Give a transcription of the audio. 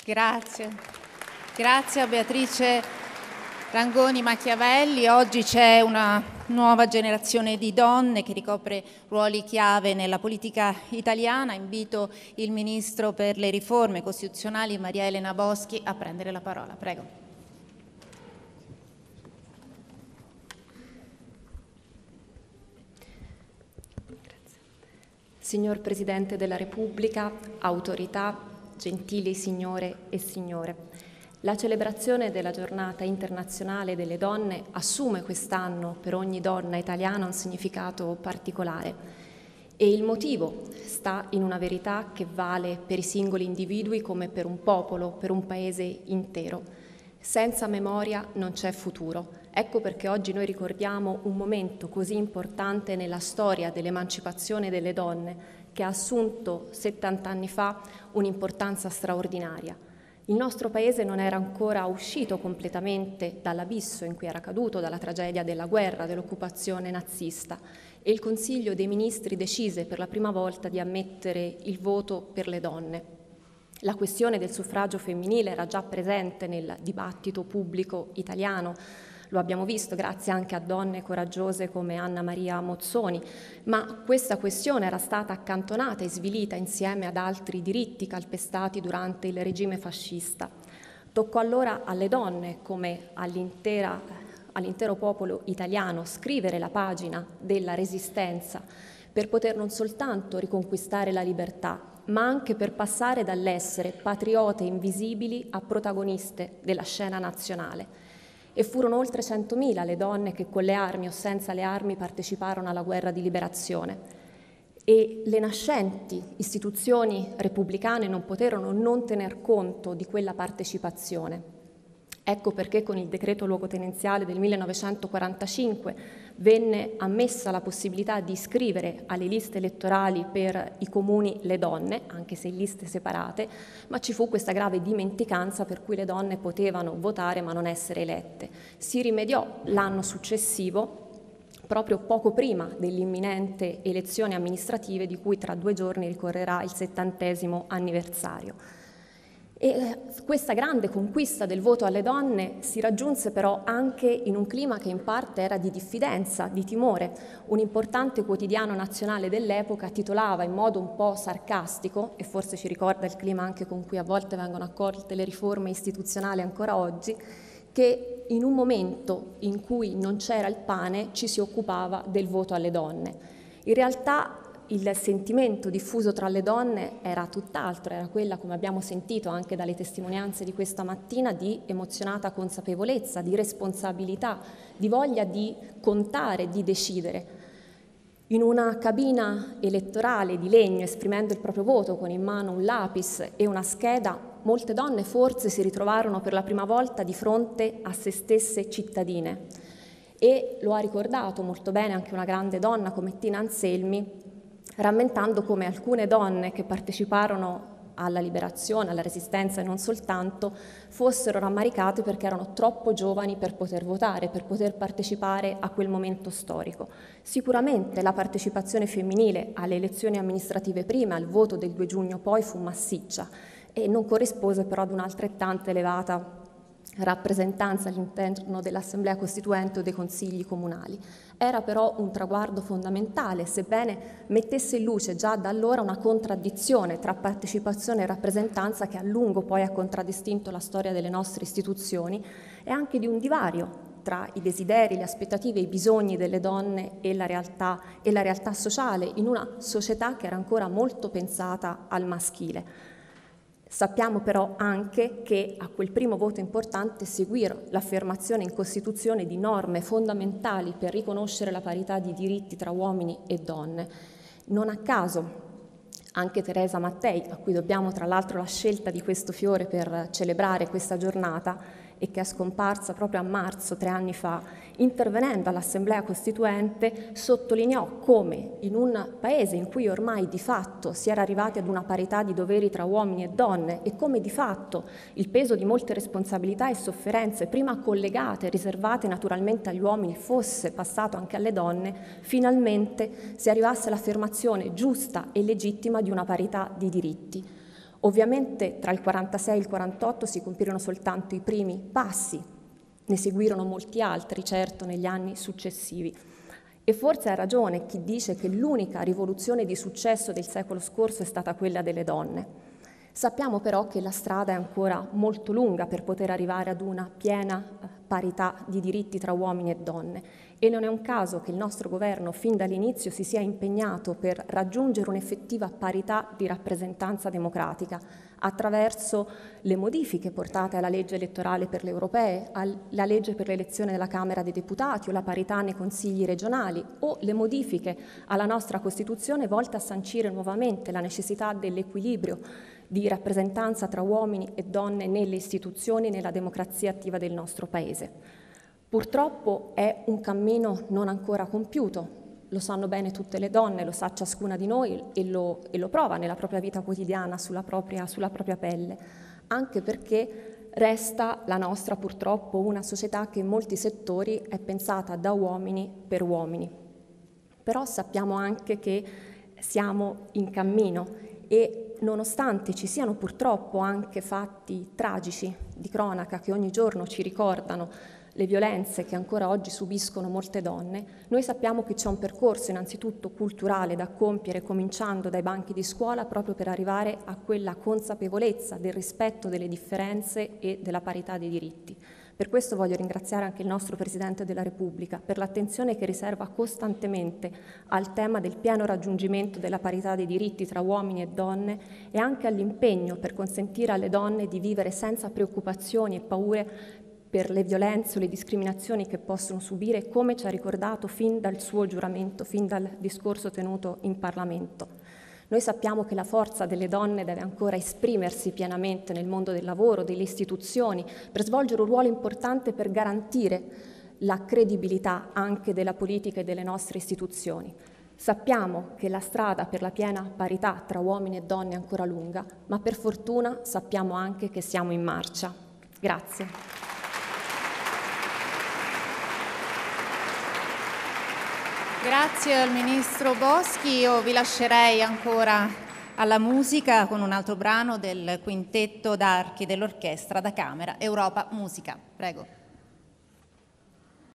Grazie. Grazie a Beatrice Rangoni Machiavelli. Oggi c'è una nuova generazione di donne che ricopre ruoli chiave nella politica italiana. Invito il Ministro per le riforme costituzionali, Maria Elena Boschi, a prendere la parola. Prego. Signor Presidente della Repubblica, autorità, gentili signore e signore, la celebrazione della Giornata internazionale delle donne assume quest'anno per ogni donna italiana un significato particolare e il motivo sta in una verità che vale per i singoli individui come per un popolo, per un paese intero. Senza memoria non c'è futuro. Ecco perché oggi noi ricordiamo un momento così importante nella storia dell'emancipazione delle donne che ha assunto 70 anni fa un'importanza straordinaria. Il nostro Paese non era ancora uscito completamente dall'abisso in cui era caduto dalla tragedia della guerra, dell'occupazione nazista e il Consiglio dei Ministri decise per la prima volta di ammettere il voto per le donne. La questione del suffragio femminile era già presente nel dibattito pubblico italiano. Lo abbiamo visto grazie anche a donne coraggiose come Anna Maria Mozzoni, ma questa questione era stata accantonata e svilita insieme ad altri diritti calpestati durante il regime fascista. Toccò allora alle donne, come all'intero popolo italiano, scrivere la pagina della resistenza per poter non soltanto riconquistare la libertà, ma anche per passare dall'essere patriote invisibili a protagoniste della scena nazionale. E furono oltre 100.000 le donne che con le armi o senza le armi parteciparono alla guerra di liberazione. E le nascenti istituzioni repubblicane non poterono non tener conto di quella partecipazione. Ecco perché con il decreto luogotenenziale del 1945 venne ammessa la possibilità di iscrivere alle liste elettorali per i comuni le donne, anche se in liste separate, ma ci fu questa grave dimenticanza per cui le donne potevano votare ma non essere elette. Si rimediò l'anno successivo, proprio poco prima dell'imminente elezione amministrative di cui tra 2 giorni ricorrerà il 70° anniversario. E questa grande conquista del voto alle donne si raggiunse però anche in un clima che in parte era di diffidenza, di timore. Un importante quotidiano nazionale dell'epoca titolava in modo un po' sarcastico, e forse ci ricorda il clima anche con cui a volte vengono accolte le riforme istituzionali ancora oggi, che in un momento in cui non c'era il pane ci si occupava del voto alle donne. In realtà il sentimento diffuso tra le donne era tutt'altro, era quella, come abbiamo sentito anche dalle testimonianze di questa mattina, di emozionata consapevolezza, di responsabilità, di voglia di contare, di decidere. In una cabina elettorale di legno, esprimendo il proprio voto con in mano un lapis e una scheda, molte donne forse si ritrovarono per la prima volta di fronte a se stesse cittadine. E lo ha ricordato molto bene anche una grande donna come Tina Anselmi, rammentando come alcune donne che parteciparono alla liberazione, alla resistenza e non soltanto, fossero rammaricate perché erano troppo giovani per poter votare, per poter partecipare a quel momento storico. Sicuramente la partecipazione femminile alle elezioni amministrative prima, al voto del 2 giugno poi, fu massiccia e non corrispose però ad un'altrettanto elevata rappresentanza all'interno dell'Assemblea Costituente o dei consigli comunali. Era però un traguardo fondamentale, sebbene mettesse in luce già da allora una contraddizione tra partecipazione e rappresentanza che a lungo poi ha contraddistinto la storia delle nostre istituzioni e anche di un divario tra i desideri, le aspettative e i bisogni delle donne e la realtà sociale in una società che era ancora molto pensata al maschile. Sappiamo però anche che a quel primo voto importante seguirono l'affermazione in Costituzione di norme fondamentali per riconoscere la parità di diritti tra uomini e donne. Non a caso anche Teresa Mattei, a cui dobbiamo tra l'altro la scelta di questo fiore per celebrare questa giornata e che è scomparsa proprio a marzo 3 anni fa, intervenendo all'Assemblea Costituente, sottolineò come in un paese in cui ormai di fatto si era arrivati ad una parità di doveri tra uomini e donne e come di fatto il peso di molte responsabilità e sofferenze, prima collegate e riservate naturalmente agli uomini, fosse passato anche alle donne, finalmente si arrivasse all'affermazione giusta e legittima di una parità di diritti. Ovviamente tra il 46 e il 48 si compirono soltanto i primi passi, ne seguirono molti altri, certo, negli anni successivi. E forse ha ragione chi dice che l'unica rivoluzione di successo del secolo scorso è stata quella delle donne. Sappiamo però che la strada è ancora molto lunga per poter arrivare ad una piena parità di diritti tra uomini e donne e non è un caso che il nostro governo fin dall'inizio si sia impegnato per raggiungere un'effettiva parità di rappresentanza democratica attraverso le modifiche portate alla legge elettorale per le europee, alla legge per l'elezione della Camera dei Deputati o la parità nei consigli regionali o le modifiche alla nostra Costituzione volte a sancire nuovamente la necessità dell'equilibrio di rappresentanza tra uomini e donne nelle istituzioni, nella democrazia attiva del nostro Paese. Purtroppo è un cammino non ancora compiuto, lo sanno bene tutte le donne, lo sa ciascuna di noi e lo prova nella propria vita quotidiana, sulla propria pelle, anche perché resta la nostra purtroppo una società che in molti settori è pensata da uomini per uomini. Però sappiamo anche che siamo in cammino e nonostante ci siano purtroppo anche fatti tragici di cronaca che ogni giorno ci ricordano le violenze che ancora oggi subiscono molte donne, noi sappiamo che c'è un percorso innanzitutto culturale da compiere cominciando dai banchi di scuola proprio per arrivare a quella consapevolezza del rispetto delle differenze e della parità dei diritti. Per questo voglio ringraziare anche il nostro Presidente della Repubblica per l'attenzione che riserva costantemente al tema del pieno raggiungimento della parità dei diritti tra uomini e donne e anche all'impegno per consentire alle donne di vivere senza preoccupazioni e paure per le violenze o le discriminazioni che possono subire, come ci ha ricordato fin dal suo giuramento, fin dal discorso tenuto in Parlamento. Noi sappiamo che la forza delle donne deve ancora esprimersi pienamente nel mondo del lavoro, delle istituzioni, per svolgere un ruolo importante per garantire la credibilità anche della politica e delle nostre istituzioni. Sappiamo che la strada per la piena parità tra uomini e donne è ancora lunga, ma per fortuna sappiamo anche che siamo in marcia. Grazie. Grazie al Ministro Boschi. Io vi lascerei ancora alla musica con un altro brano del quintetto d'archi dell'Orchestra da Camera Europa Musica. Prego.